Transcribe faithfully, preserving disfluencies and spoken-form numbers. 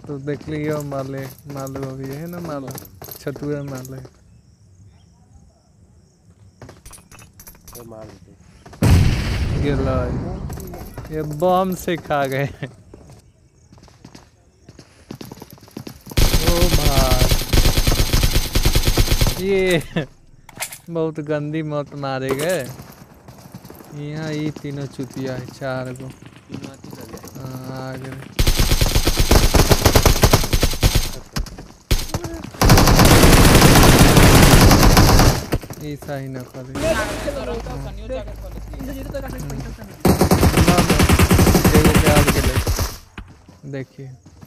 तो देख लियो मार ले मार लो अभी है ना मार लो छतुए मार ले तो मार देते गिरला ये बम से खा गए ओ भाई ये बहुत गंदी मौत मारे गए यहाँ ये तीनों चुतिया है चार गो आ गए ऐसा ही ना करे देखिए